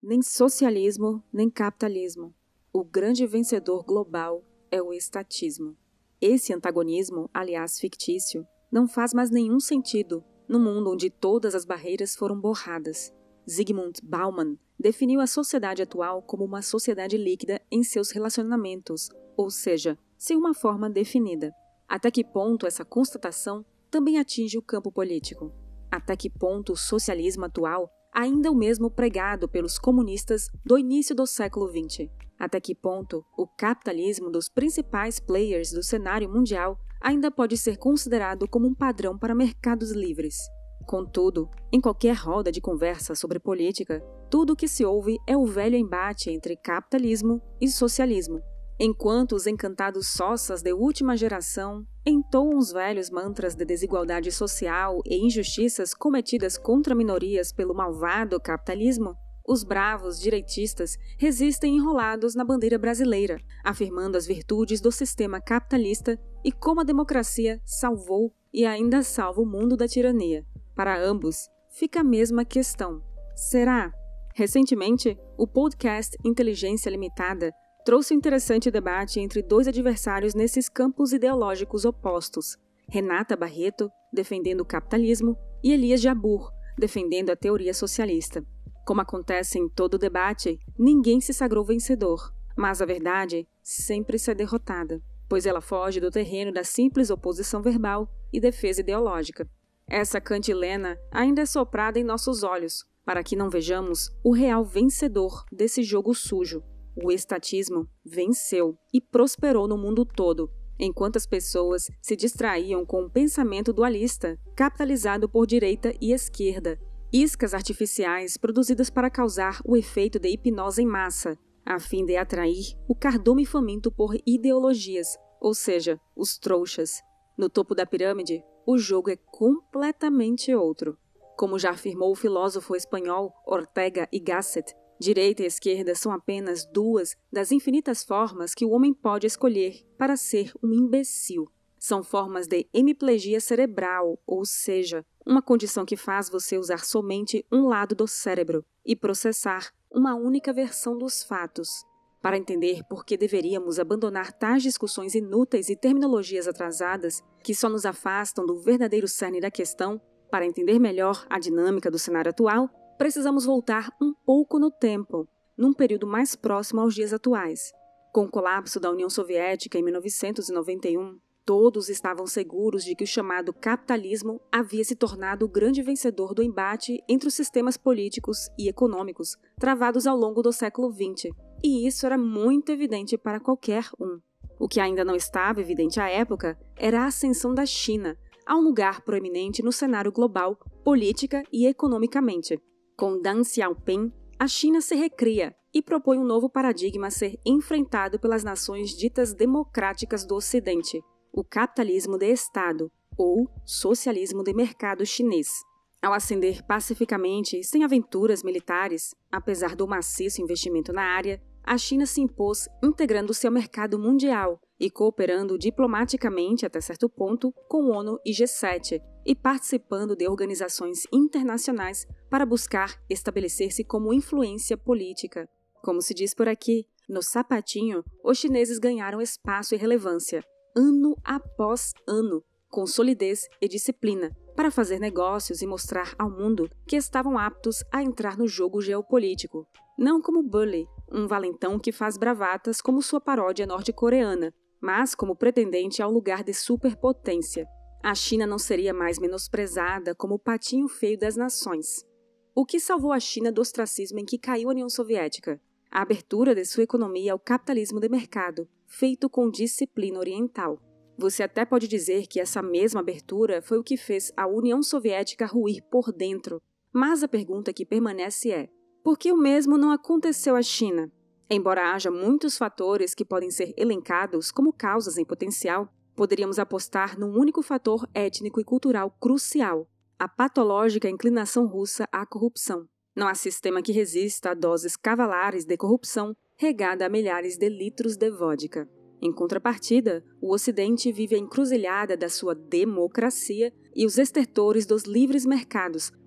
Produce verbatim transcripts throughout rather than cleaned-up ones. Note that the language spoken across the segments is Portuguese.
Nem socialismo, nem capitalismo. O grande vencedor global é o estatismo. Esse antagonismo, aliás fictício, não faz mais nenhum sentido no mundo onde todas as barreiras foram borradas. Zygmunt Bauman definiu a sociedade atual como uma sociedade líquida em seus relacionamentos, ou seja, sem uma forma definida. Até que ponto essa constatação também atinge o campo político? Até que ponto o socialismo atual ainda é o mesmo pregado pelos comunistas do início do século vinte? Até que ponto o capitalismo dos principais players do cenário mundial ainda pode ser considerado como um padrão para mercados livres? Contudo, em qualquer roda de conversa sobre política, tudo o que se ouve é o velho embate entre capitalismo e socialismo, enquanto os encantados soças de última geração entoam os velhos mantras de desigualdade social e injustiças cometidas contra minorias pelo malvado capitalismo, os bravos direitistas resistem enrolados na bandeira brasileira, afirmando as virtudes do sistema capitalista e como a democracia salvou e ainda salva o mundo da tirania. Para ambos, fica a mesma questão. Será? Recentemente, o podcast Inteligência Limitada trouxe um interessante debate entre dois adversários nesses campos ideológicos opostos. Renata Barreto, defendendo o capitalismo, e Elias Jabbour, defendendo a teoria socialista. Como acontece em todo debate, ninguém se sagrou vencedor, mas a verdade sempre sai derrotada, pois ela foge do terreno da simples oposição verbal e defesa ideológica. Essa cantilena ainda é soprada em nossos olhos, para que não vejamos o real vencedor desse jogo sujo. O estatismo venceu e prosperou no mundo todo, enquanto as pessoas se distraíam com um pensamento dualista, capitalizado por direita e esquerda, iscas artificiais produzidas para causar o efeito de hipnose em massa, a fim de atrair o cardume faminto por ideologias, ou seja, os trouxas. No topo da pirâmide, o jogo é completamente outro. Como já afirmou o filósofo espanhol Ortega y Gasset, direita e esquerda são apenas duas das infinitas formas que o homem pode escolher para ser um imbecil. São formas de hemiplegia cerebral, ou seja, uma condição que faz você usar somente um lado do cérebro e processar uma única versão dos fatos. Para entender por que deveríamos abandonar tais discussões inúteis e terminologias atrasadas que só nos afastam do verdadeiro cerne da questão, para entender melhor a dinâmica do cenário atual, precisamos voltar um pouco no tempo, num período mais próximo aos dias atuais. Com o colapso da União Soviética em mil novecentos e noventa e um, todos estavam seguros de que o chamado capitalismo havia se tornado o grande vencedor do embate entre os sistemas políticos e econômicos travados ao longo do século vinte, e isso era muito evidente para qualquer um. O que ainda não estava evidente à época era a ascensão da China a um lugar proeminente no cenário global, política e economicamente. Com Deng Xiaoping, a China se recria e propõe um novo paradigma a ser enfrentado pelas nações ditas democráticas do Ocidente, o capitalismo de Estado, ou socialismo de mercado chinês. Ao ascender pacificamente e sem aventuras militares, apesar do maciço investimento na área, a China se impôs integrando-se ao mercado mundial e cooperando diplomaticamente até certo ponto com o ONU e G sete e participando de organizações internacionais para buscar estabelecer-se como influência política. Como se diz por aqui, no sapatinho, os chineses ganharam espaço e relevância, ano após ano, com solidez e disciplina, para fazer negócios e mostrar ao mundo que estavam aptos a entrar no jogo geopolítico. Não como Bully, um valentão que faz bravatas como sua paródia norte-coreana, mas como pretendente ao lugar de superpotência. A China não seria mais menosprezada como o patinho feio das nações. O que salvou a China do ostracismo em que caiu a União Soviética? A abertura de sua economia ao capitalismo de mercado, feito com disciplina oriental. Você até pode dizer que essa mesma abertura foi o que fez a União Soviética ruir por dentro, mas a pergunta que permanece é: por que o mesmo não aconteceu à China? Embora haja muitos fatores que podem ser elencados como causas em potencial, poderíamos apostar num único fator étnico e cultural crucial: a patológica inclinação russa à corrupção. Não há sistema que resista a doses cavalares de corrupção regada a milhares de litros de vodka. Em contrapartida, o Ocidente vive a encruzilhada da sua democracia e os estertores dos livres mercados,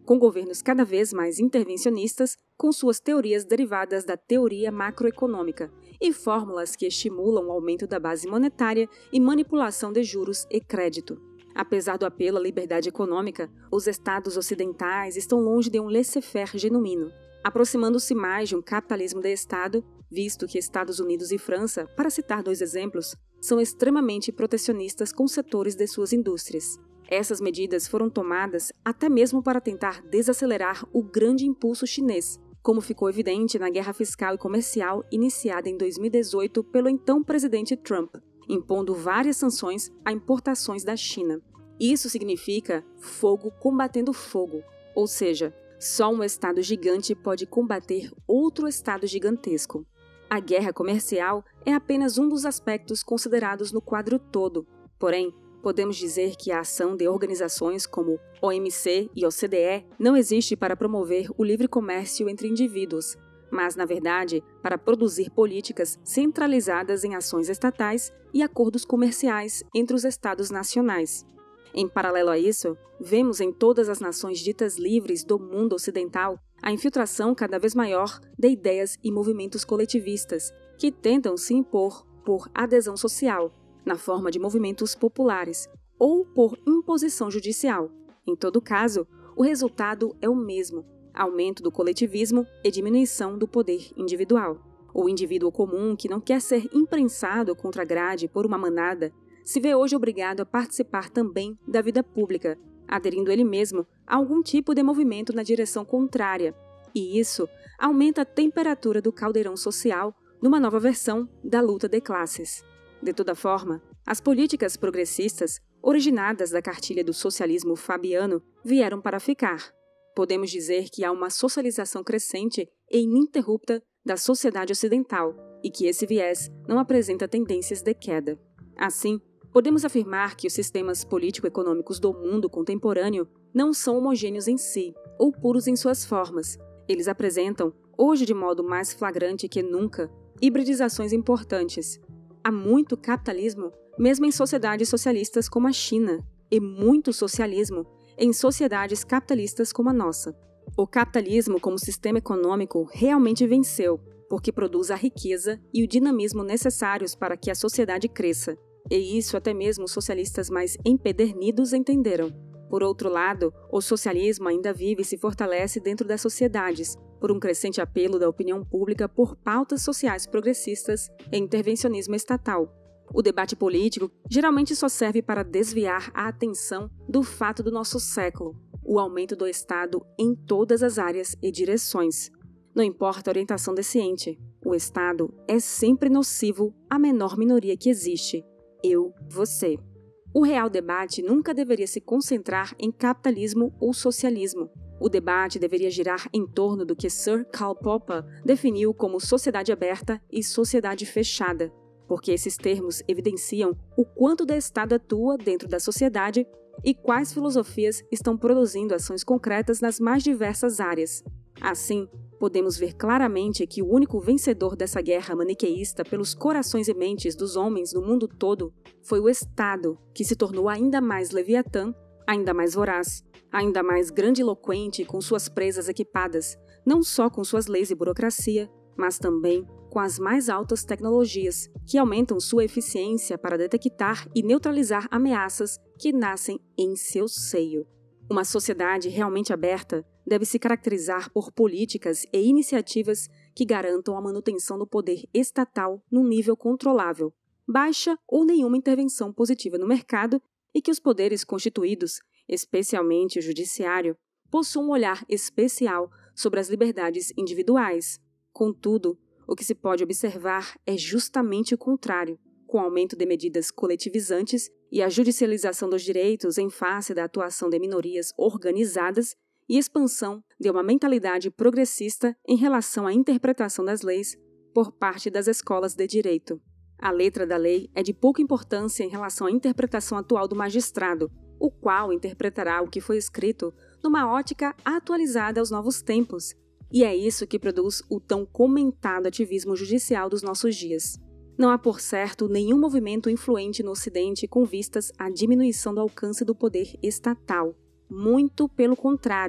com governos cada vez mais intervencionistas, com suas teorias derivadas da teoria macroeconômica e fórmulas que estimulam o aumento da base monetária e manipulação de juros e crédito. Apesar do apelo à liberdade econômica, os estados ocidentais estão longe de um laissez-faire genuíno, aproximando-se mais de um capitalismo de Estado, visto que Estados Unidos e França, para citar dois exemplos, são extremamente protecionistas com setores de suas indústrias. Essas medidas foram tomadas até mesmo para tentar desacelerar o grande impulso chinês, como ficou evidente na guerra fiscal e comercial iniciada em dois mil e dezoito pelo então presidente Trump, impondo várias sanções a importações da China. Isso significa fogo combatendo fogo, ou seja, só um Estado gigante pode combater outro Estado gigantesco. A guerra comercial é apenas um dos aspectos considerados no quadro todo, porém, podemos dizer que a ação de organizações como O M C e O C D E não existe para promover o livre comércio entre indivíduos, mas, na verdade, para produzir políticas centralizadas em ações estatais e acordos comerciais entre os estados nacionais. Em paralelo a isso, vemos em todas as nações ditas livres do mundo ocidental a infiltração cada vez maior de ideias e movimentos coletivistas que tentam se impor por adesão social, na forma de movimentos populares, ou por imposição judicial. Em todo caso, o resultado é o mesmo: aumento do coletivismo e diminuição do poder individual. O indivíduo comum, que não quer ser imprensado contra a grade por uma manada, se vê hoje obrigado a participar também da vida pública, aderindo ele mesmo a algum tipo de movimento na direção contrária, e isso aumenta a temperatura do caldeirão social numa nova versão da luta de classes. De toda forma, as políticas progressistas, originadas da cartilha do socialismo fabiano, vieram para ficar. Podemos dizer que há uma socialização crescente e ininterrupta da sociedade ocidental e que esse viés não apresenta tendências de queda. Assim, podemos afirmar que os sistemas político-econômicos do mundo contemporâneo não são homogêneos em si, ou puros em suas formas. Eles apresentam, hoje de modo mais flagrante que nunca, hibridizações importantes. Há muito capitalismo, mesmo em sociedades socialistas como a China, e muito socialismo em sociedades capitalistas como a nossa. O capitalismo como sistema econômico realmente venceu, porque produz a riqueza e o dinamismo necessários para que a sociedade cresça. E isso até mesmo os socialistas mais empedernidos entenderam. Por outro lado, o socialismo ainda vive e se fortalece dentro das sociedades, por um crescente apelo da opinião pública por pautas sociais progressistas e intervencionismo estatal. O debate político geralmente só serve para desviar a atenção do fato do nosso século, o aumento do Estado em todas as áreas e direções. Não importa a orientação deficiente, o Estado é sempre nocivo à menor minoria que existe. Eu, você. O real debate nunca deveria se concentrar em capitalismo ou socialismo. O debate deveria girar em torno do que Sir Karl Popper definiu como sociedade aberta e sociedade fechada, porque esses termos evidenciam o quanto o Estado atua dentro da sociedade e quais filosofias estão produzindo ações concretas nas mais diversas áreas. Assim, podemos ver claramente que o único vencedor dessa guerra maniqueísta pelos corações e mentes dos homens no mundo todo foi o Estado, que se tornou ainda mais leviatã, ainda mais voraz, ainda mais grandiloquente com suas presas equipadas, não só com suas leis e burocracia, mas também com as mais altas tecnologias, que aumentam sua eficiência para detectar e neutralizar ameaças que nascem em seu seio. Uma sociedade realmente aberta deve se caracterizar por políticas e iniciativas que garantam a manutenção do poder estatal num nível controlável, baixa ou nenhuma intervenção positiva no mercado e que os poderes constituídos, especialmente o judiciário, possuam um olhar especial sobre as liberdades individuais. Contudo, o que se pode observar é justamente o contrário, com o aumento de medidas coletivizantes e a judicialização dos direitos em face da atuação de minorias organizadas e expansão de uma mentalidade progressista em relação à interpretação das leis por parte das escolas de direito. A letra da lei é de pouca importância em relação à interpretação atual do magistrado, o qual interpretará o que foi escrito numa ótica atualizada aos novos tempos, e é isso que produz o tão comentado ativismo judicial dos nossos dias. Não há, por certo, nenhum movimento influente no Ocidente com vistas à diminuição do alcance do poder estatal. Muito pelo contrário,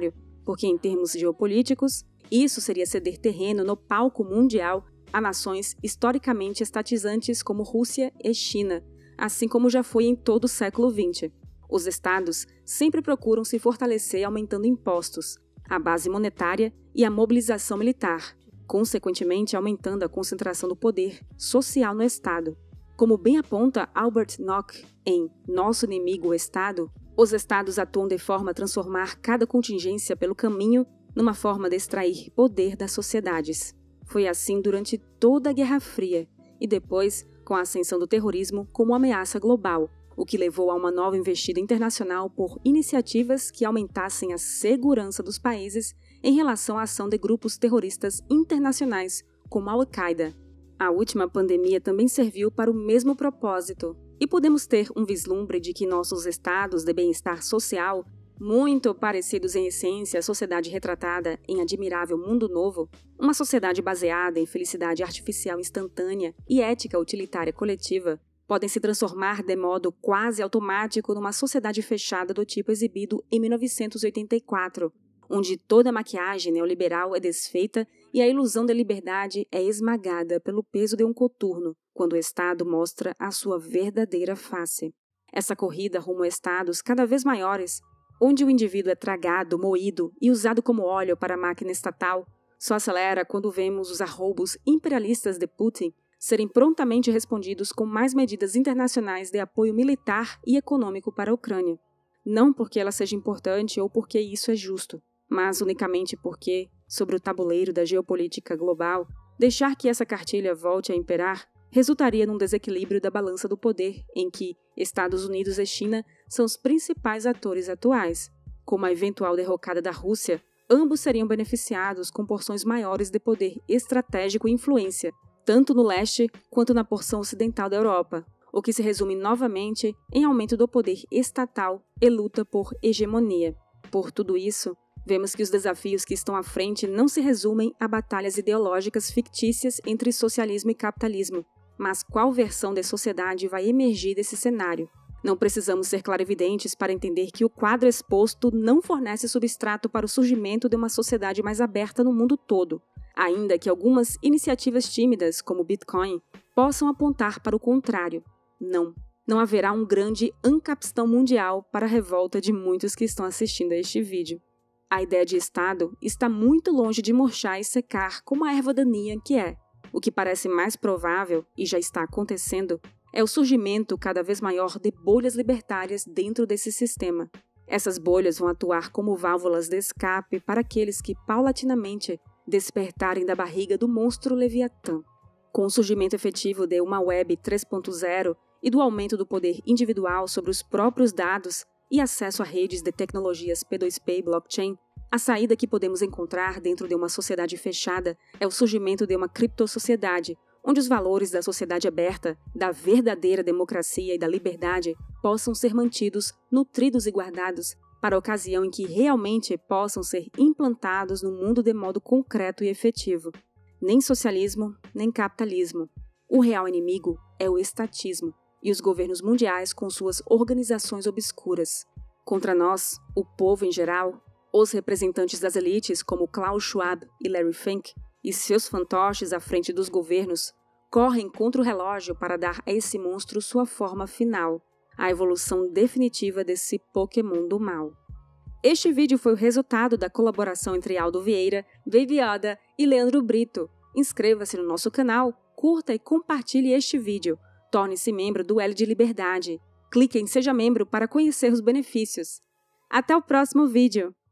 porque em termos geopolíticos, isso seria ceder terreno no palco mundial a nações historicamente estatizantes como Rússia e China, assim como já foi em todo o século vinte. Os estados sempre procuram se fortalecer aumentando impostos, a base monetária e a mobilização militar, consequentemente aumentando a concentração do poder social no estado. Como bem aponta Albert Nock em Nosso Inimigo o Estado, os estados atuam de forma a transformar cada contingência pelo caminho numa forma de extrair poder das sociedades. Foi assim durante toda a Guerra Fria e depois com a ascensão do terrorismo como ameaça global, o que levou a uma nova investida internacional por iniciativas que aumentassem a segurança dos países em relação à ação de grupos terroristas internacionais como a Al-Qaeda. A última pandemia também serviu para o mesmo propósito, e podemos ter um vislumbre de que nossos estados de bem-estar social, muito parecidos em essência à sociedade retratada em Admirável Mundo Novo, uma sociedade baseada em felicidade artificial instantânea e ética utilitária coletiva, podem se transformar de modo quase automático numa sociedade fechada do tipo exibido em mil novecentos e oitenta e quatro, onde toda a maquiagem neoliberal é desfeita e a ilusão da liberdade é esmagada pelo peso de um coturno, quando o Estado mostra a sua verdadeira face. Essa corrida rumo a estados cada vez maiores, onde o indivíduo é tragado, moído e usado como óleo para a máquina estatal, só acelera quando vemos os arroubos imperialistas de Putin serem prontamente respondidos com mais medidas internacionais de apoio militar e econômico para a Ucrânia. Não porque ela seja importante ou porque isso é justo, mas unicamente porque, sobre o tabuleiro da geopolítica global, deixar que essa cartilha volte a imperar resultaria num desequilíbrio da balança do poder em que Estados Unidos e China são os principais atores atuais. Com a eventual derrocada da Rússia, ambos seriam beneficiados com porções maiores de poder estratégico e influência, tanto no leste quanto na porção ocidental da Europa, o que se resume novamente em aumento do poder estatal e luta por hegemonia. Por tudo isso, vemos que os desafios que estão à frente não se resumem a batalhas ideológicas fictícias entre socialismo e capitalismo, mas qual versão de sociedade vai emergir desse cenário? Não precisamos ser clarividentes para entender que o quadro exposto não fornece substrato para o surgimento de uma sociedade mais aberta no mundo todo, ainda que algumas iniciativas tímidas, como o Bitcoin, possam apontar para o contrário. Não, não haverá um grande ancapistão mundial para a revolta de muitos que estão assistindo a este vídeo. A ideia de Estado está muito longe de murchar e secar como a erva daninha que é. O que parece mais provável, e já está acontecendo, é o surgimento cada vez maior de bolhas libertárias dentro desse sistema. Essas bolhas vão atuar como válvulas de escape para aqueles que, paulatinamente, despertarem da barriga do monstro Leviatã. Com o surgimento efetivo de uma web três ponto zero e do aumento do poder individual sobre os próprios dados e acesso a redes de tecnologias P dois P e blockchain, a saída que podemos encontrar dentro de uma sociedade fechada é o surgimento de uma criptossociedade, onde os valores da sociedade aberta, da verdadeira democracia e da liberdade possam ser mantidos, nutridos e guardados para a ocasião em que realmente possam ser implantados no mundo de modo concreto e efetivo. Nem socialismo, nem capitalismo. O real inimigo é o estatismo e os governos mundiais com suas organizações obscuras. Contra nós, o povo em geral, os representantes das elites como Klaus Schwab e Larry Fink e seus fantoches à frente dos governos correm contra o relógio para dar a esse monstro sua forma final, a evolução definitiva desse Pokémon do mal. Este vídeo foi o resultado da colaboração entre Aldo Vieira, Baby Yoda e Leandro Brito. Inscreva-se no nosso canal, curta e compartilhe este vídeo. Torne-se membro do L de Liberdade. Clique em Seja Membro para conhecer os benefícios. Até o próximo vídeo!